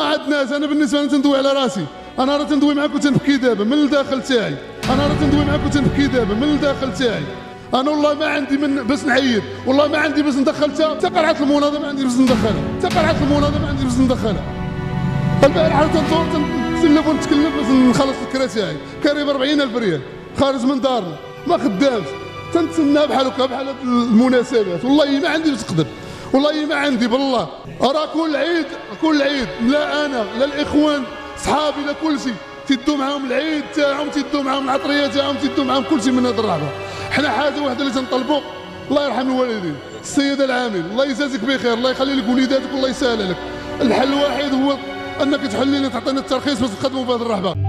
عاد الناس. انا بالنسبه لي تندوي على راسي، انا راه تندوي معاك وتنبكي دابا من الداخل تاعي، انا راه تندوي معاك وتنبكي دابا من الداخل تاعي. انا والله ما عندي من باش نعيد، والله ما عندي باش ندخل حتى قرعه المناضله، ما عندي باش ندخلها حتى قرعه المناضله، ما عندي باش ندخلها. البارحه تنصور تنسلف ونتكلم باش نخلص الكرا تاعي، كاري ب 40,000 ريال خارج من دارنا ما خدامش، تنتسنى بحال هكا بحال المناسبات. والله ما عندي باش نقدر، والله ما عندي بالله. راه كل عيد لا انا لا الاخوان صحابي لا كل شيء تيدوا معاهم العيد تاعهم، تيدوا معاهم العطريه تاعهم، تيدوا معاهم كل شيء من هذا الرهبه. حنا حاجه واحده اللي تنطلبوا، الله يرحم الوالدين، السيد العامل الله يجازيك بخير، الله يخلي لك وليداتك والله يسهل لك. الحل الوحيد هو انك تحل لنا تعطينا الترخيص باش نخدموا في هذه الرهبه.